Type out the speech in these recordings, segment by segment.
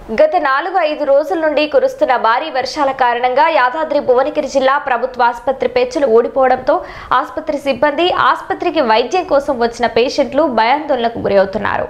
గత 4-5 రోజుల నుండి కురుస్తున్న భారీ వర్షాల కారణంగా యాదాద్రి భువనగిరి జిల్లా ప్రభుత్వ ఆసుపత్రి పెచ్చులు ఊడిపోవడంతో ఆసుపత్రి సిబ్బంది ఆసుపత్రికి వైద్యం కోసం వచ్చిన పేషెంట్లు భయాందోళనకు గురవుతున్నారు.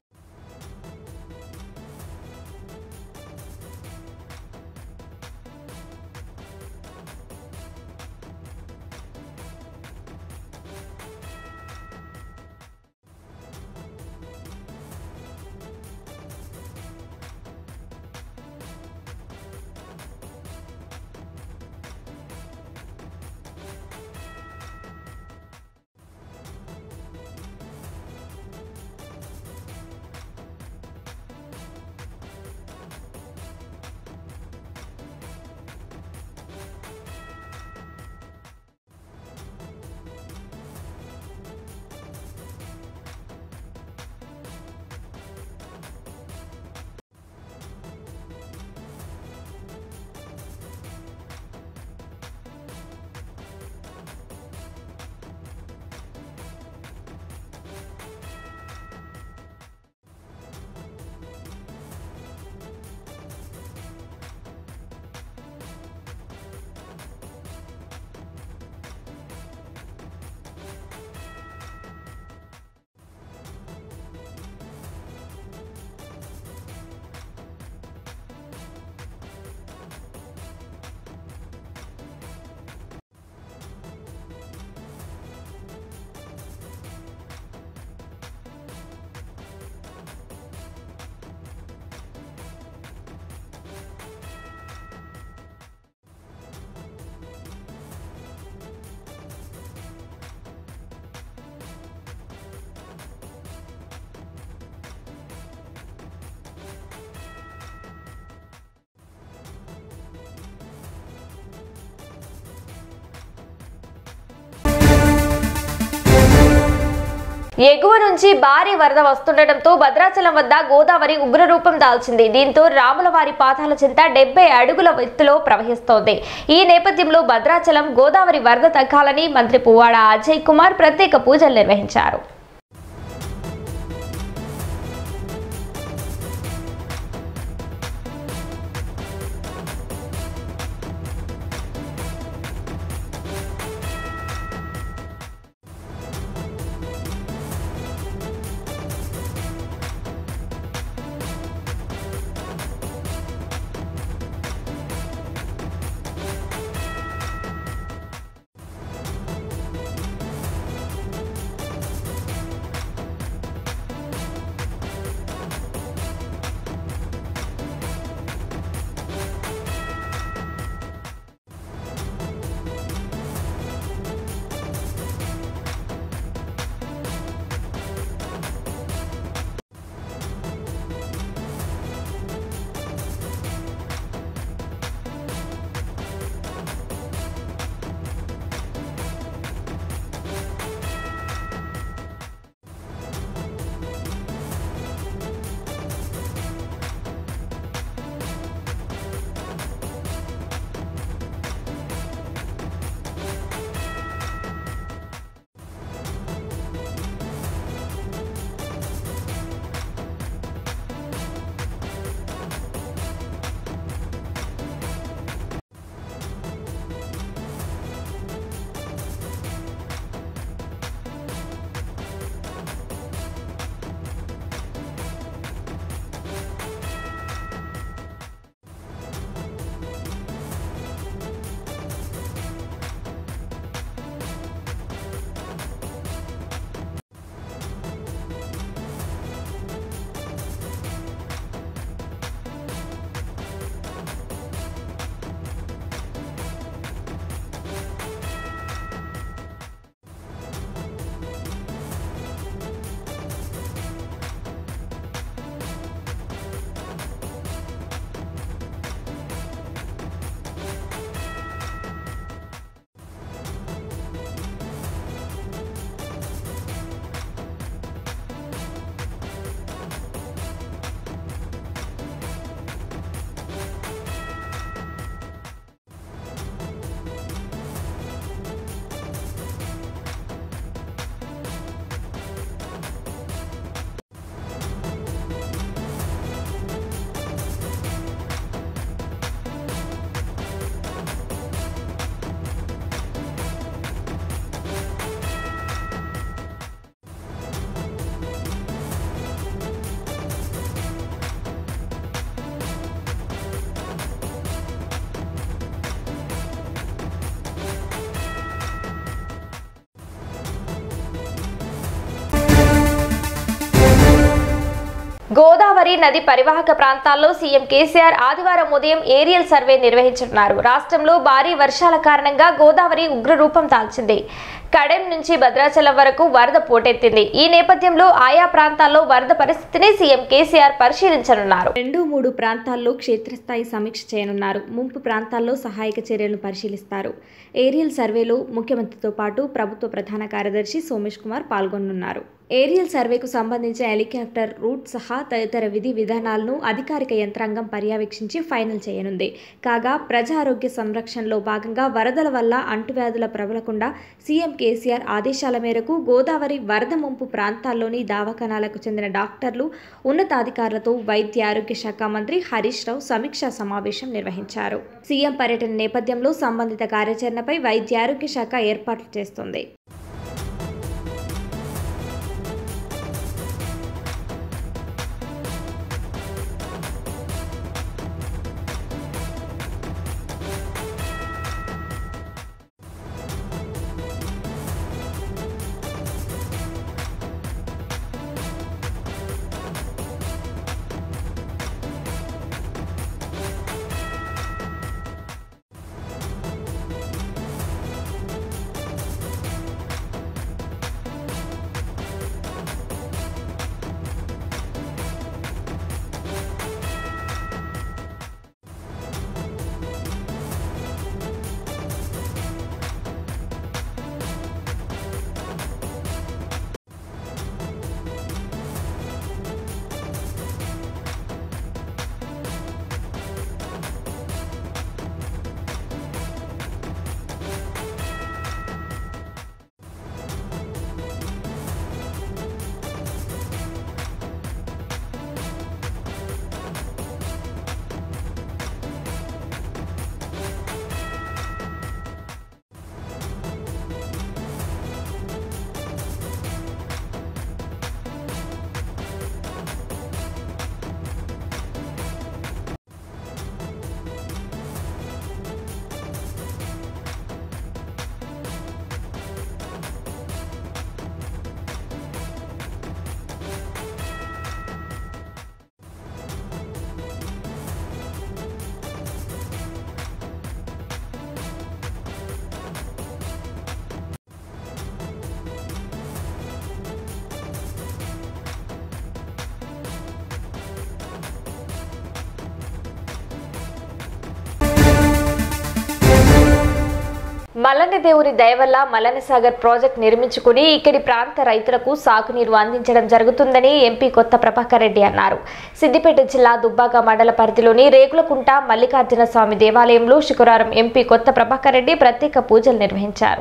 ఎగువ నుంచి భారీ వరద వస్తుండటంతో భద్రాచలం వద్ద గోదావరి ఉగ్రరూపం దాల్చింది. దీంతో రాములవారి పాదాల చెంత 70 అడుగుల ఎత్తులో ప్రవహిస్తోంది. ఈ నేపథ్యంలో భద్రాచలం గోదావరి వరద తగ్గాలని మంత్రి పువ్వాడ అజయ్ కుమార్ ప్రత్యేక పూజలు నిర్వహించారు. గోదావరి నది పరివాహక ప్రాంతాల్లో సీఎం కేసీఆర్ ఆదివారం ఉదయం ఏరియల్ సర్వే నిర్వహించనున్నారు. రాష్ట్రంలో భారీ వర్షాల కారణంగా గోదావరి ఉగ్రరూపం దాల్చింది. కడెం నుంచి భద్రాచలం వరకు వరద పోటెత్తింది. ఈ నేపథ్యంలో ఆయా ప్రాంతాల్లో వరద పరిస్థితిని సీఎం కేసీఆర్ పరిశీలించనున్నారు. 2-3 ప్రాంతాల్లో క్షేత్రస్థాయి సమీక్ష చేయనున్నారు. ముంపు ప్రాంతాల్లో సహాయక చర్యలను పరిశీలిస్తారు. ఏరియల్ సర్వేలో ముఖ్యమంత్రితో పాటు ప్రభుత్వ ప్రధాన కార్యదర్శి సోమేష్ కుమార్ పాల్గొనున్నారు. ఏరియల్ సర్వేకు సంబంధించిన హెలికాప్టర్ రూట్ సహా తదితర విధి విధానాలను అధికారిక యంత్రాంగం పర్యవేక్షించి ఫైనల్ చేయనుంది. కాగా ప్రజా ఆరోగ్య సంరక్షణలో భాగంగా వరదల వల్ల అంటువ్యాధుల ప్రబలకుండా సీఎం కేసీఆర్ ఆదేశాల మేరకు గోదావరి వరద ముంపు ప్రాంతాల్లోని దవాఖానాలకు చెందిన డాక్టర్లు, ఉన్నతాధికారులతో వైద్య ఆరోగ్య శాఖ మంత్రి హరీష్ రావు సమీక్షా సమావేశం నిర్వహించారు. సీఎం పర్యటన నేపథ్యంలో సంబంధిత కార్యాచరణపై వైద్య ఆరోగ్య శాఖ ఏర్పాట్లు చేస్తోంది. మల్లన్న దేవుని దయ వల్ల మల్లన్న సాగర్ ప్రాజెక్ట్ నిర్మించుకుని ఇక్కడి ప్రాంత రైతులకు సాగునీరు అందించడం జరుగుతుందని ఎంపీ కొత్త ప్రభాకర్ రెడ్డి అన్నారు. సిద్దిపేట జిల్లా దుబ్బాక మండల పరిధిలోని రేగులకుంట మల్లికార్జున స్వామి దేవాలయంలో శుక్రవారం ఎంపీ కొత్త ప్రభాకర్ రెడ్డి ప్రత్యేక పూజలు నిర్వహించారు.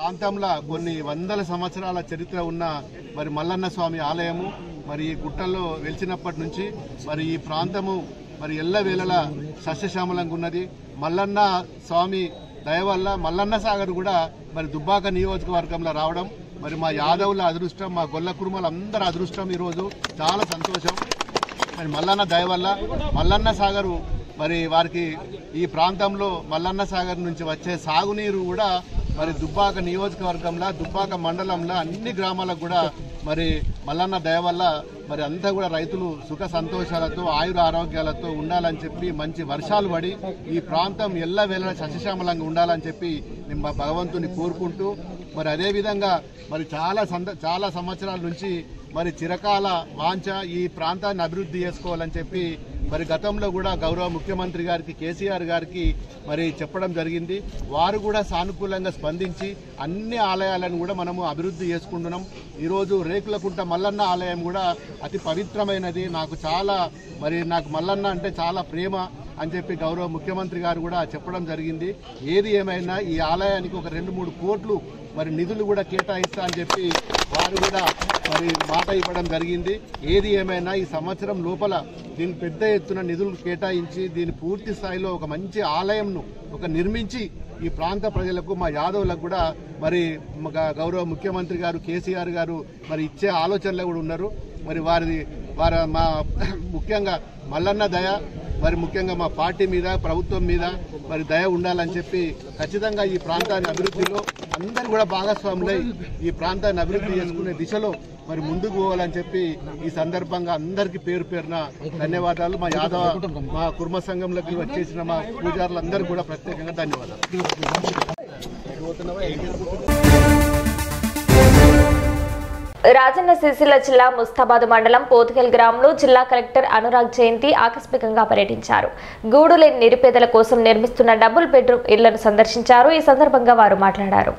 ప్రాంతంలో కొన్ని వందల సంవత్సరాల చరిత్ర ఉన్న మరి మల్లన్న స్వామి ఆలయము. మరి ఈ గుట్టల్లో వెలిచినప్పటి నుంచి మరి ఈ ప్రాంతము మరి ఎల్లవేళలా సస్యశ్యామలంగా ఉన్నది. మల్లన్న స్వామి దయ వల్ల మల్లన్న సాగర్ కూడా మరి దుబ్బాక నియోజకవర్గంలో రావడం మరి మా యాదవుల అదృష్టం, మా గొల్ల కుటుంబాల అందరి అదృష్టం. ఈరోజు చాలా సంతోషం. మరి మల్లన్న దయ వల్ల మల్లన్న సాగరు మరి వారికి ఈ ప్రాంతంలో మల్లన్న సాగర్ నుంచి వచ్చే సాగునీరు కూడా మరి దుబ్బాక నియోజకవర్గంలో దుబ్బాక మండలంలో అన్ని గ్రామాలకు కూడా మరి మల్లన్న దయ వల్ల మరి అంతా కూడా రైతులు సుఖ సంతోషాలతో ఆయుర ఆరోగ్యాలతో ఉండాలని చెప్పి మంచి వర్షాలు పడి ఈ ప్రాంతం ఎల్లవేళలా సస్యశ్యామలంగా ఉండాలని చెప్పి నేను మా భగవంతుని కోరుకుంటూ మరి అదేవిధంగా మరి చాలా సంవత్సరాల నుంచి మరి చిరకాల వాంఛ ఈ ప్రాంతాన్ని అభివృద్ధి చేసుకోవాలని చెప్పి మరి గతంలో కూడా గౌరవ ముఖ్యమంత్రి గారికి కేసీఆర్ గారికి మరి చెప్పడం జరిగింది. వారు కూడా సానుకూలంగా స్పందించి అన్ని ఆలయాలను కూడా మనము అభివృద్ధి చేసుకుంటున్నాం. ఈరోజు రేకులకుంట మల్లన్న ఆలయం కూడా అతి పవిత్రమైనది. నాకు మల్లన్న అంటే చాలా ప్రేమ అని చెప్పి గౌరవ ముఖ్యమంత్రి గారు కూడా చెప్పడం జరిగింది. ఏది ఏమైనా ఈ ఆలయానికి ఒక 2-3 కోట్లు మరి నిధులు కూడా కేటాయిస్తా అని చెప్పి వారు కూడా మరి మాట ఇవ్వడం జరిగింది. ఏది ఏమైనా ఈ సంవత్సరం లోపల దీన్ని పెద్ద ఎత్తున నిధులు కేటాయించి దీని పూర్తి స్థాయిలో ఒక మంచి ఆలయంను నిర్మించి ఈ ప్రాంత ప్రజలకు మా యాదవులకు కూడా మరి గౌరవ ముఖ్యమంత్రి గారు కేసీఆర్ గారు మరి ఇచ్చే ఆలోచనలు కూడా ఉన్నారు. మరి మా ముఖ్యంగా మల్లన్న దయ మరి ముఖ్యంగా మా పార్టీ మీద ప్రభుత్వం మీద మరి దయ ఉండాలని చెప్పి ఖచ్చితంగా ఈ ప్రాంతాన్ని అభివృద్ధిలో అందరూ కూడా భాగస్వాములై ఈ ప్రాంతాన్ని అభివృద్ధి చేసుకునే దిశలో మరి ముందుకు పోవాలని చెప్పి ఈ సందర్భంగా అందరికీ పేరు పేరున ధన్యవాదాలు. మా కుర్మ సంఘంలోకి వచ్చేసిన మా పూజారులందరూ కూడా ప్రత్యేకంగా ధన్యవాదాలు. రాజన్న సిరిసిల్ల జిల్లా ముస్తాబాద్ మండలం పోతుగల్ గ్రామంలో జిల్లా కలెక్టర్ అనురాగ్ జయంతి ఆకస్మికంగా పర్యటించారు. గూడు లేని నిరుపేదల కోసం నిర్మిస్తున్న డబుల్ బెడ్రూమ్ ఇళ్లను సందర్శించారు. ఈ సందర్భంగా వారు మాట్లాడారు.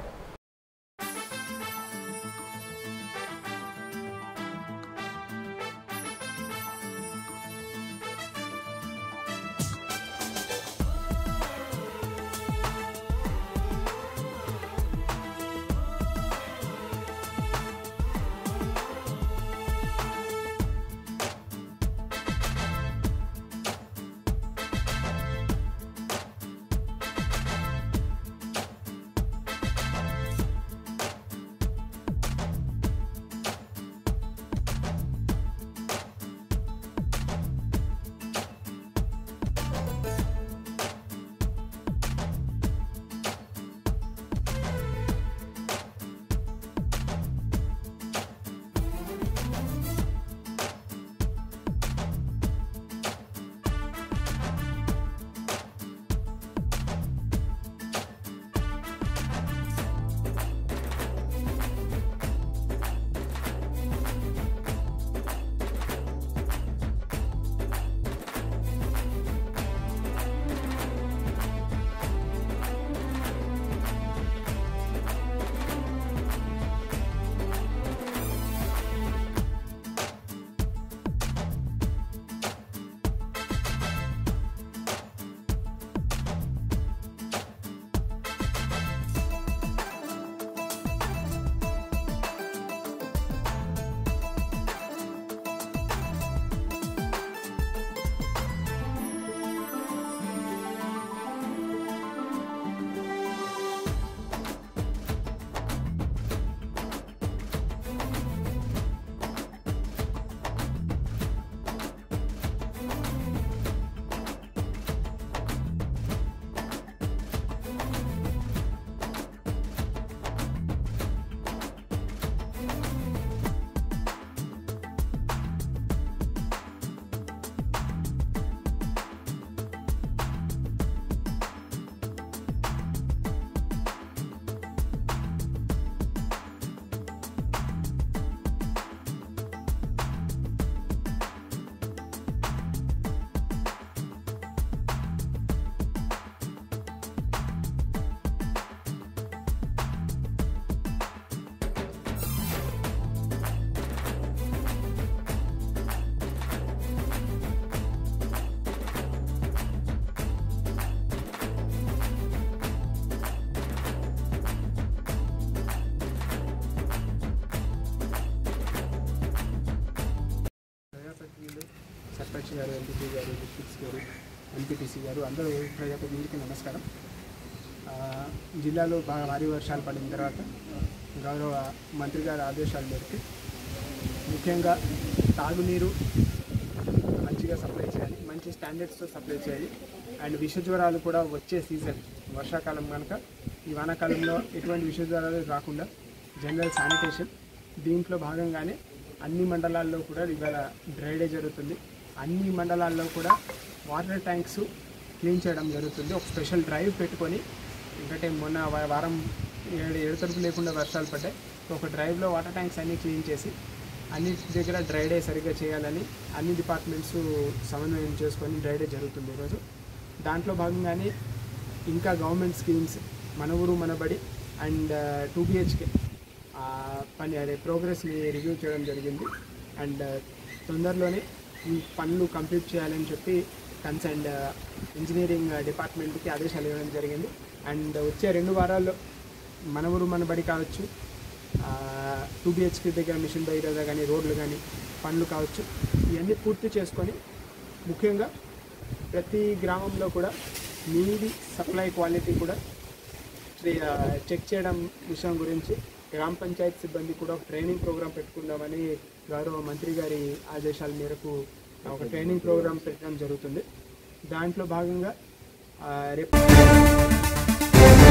సర్పంచ్ గారు, ఎంపీపీ గారు, డిస్ట్రిక్ట్స్ గారు, ఎంపీటీసీ గారు అందరూ ప్రజాప్రతినిధులకి నమస్కారం. జిల్లాలో బాగా భారీ వర్షాలు పడిన తర్వాత గౌరవ మంత్రి గారి ఆదేశాల మేరకు ముఖ్యంగా తాగునీరు మంచిగా సప్లై చేయాలి, మంచి స్టాండర్డ్స్తో సప్లై చేయాలి. అండ్ విష జ్వరాలు కూడా వచ్చే సీజన్ వర్షాకాలం కనుక ఈ వానాకాలంలో ఎటువంటి విష జ్వరాలు రాకుండా జనరల్ శానిటేషన్ దీంట్లో భాగంగానే అన్ని మండలాల్లో కూడా ఇవాళ డ్రై డే జరుగుతుంది. అన్ని మండలాల్లో కూడా వాటర్ ట్యాంక్స్ క్లీన్ చేయడం జరుగుతుంది. ఒక స్పెషల్ డ్రైవ్ పెట్టుకొని ఎందుకంటే మొన్న వారం 7 తరపు లేకుండా వర్షాలు పడ్డాయి. ఒక డ్రైవ్లో వాటర్ ట్యాంక్స్ అన్నీ క్లీన్ చేసి అన్ని దగ్గర డ్రై డే సరిగ్గా చేయాలని అన్ని డిపార్ట్మెంట్స్ సమన్వయం చేసుకొని డ్రై డే జరుగుతుంది ఈరోజు. దాంట్లో భాగంగానే ఇంకా గవర్నమెంట్ స్కీమ్స్ మన ఊరు మనబడి అండ్ 2 BHK పని అదే ప్రోగ్రెస్ని రివ్యూ చేయడం జరిగింది. అండ్ తొందరలోనే ఈ పనులు కంప్లీట్ చేయాలని చెప్పి కన్సర్న్ ఇంజనీరింగ్ డిపార్ట్మెంట్కి ఆదేశాలు ఇవ్వడం జరిగింది. అండ్ వచ్చే 2 వారాల్లో మన ఊరు మనబడి కావచ్చు, 2 BHK దగ్గర మిషన్ భగీరథ కానీ రోడ్లు కానీ పనులు కావచ్చు, ఇవన్నీ పూర్తి చేసుకొని ముఖ్యంగా ప్రతి గ్రామంలో కూడా నీటి సప్లై క్వాలిటీ కూడా చెక్ చేయడం విషయం గురించి గ్రామ పంచాయత్ సిబ్బంది కూడా ఒక ట్రైనింగ్ ప్రోగ్రాం పెట్టుకుందామని గౌరవ మంత్రి గారి ఆదేశాల మేరకు ఒక ట్రైనింగ్ ప్రోగ్రాం పెట్టడం జరుగుతుంది. దాంట్లో భాగంగా రేపు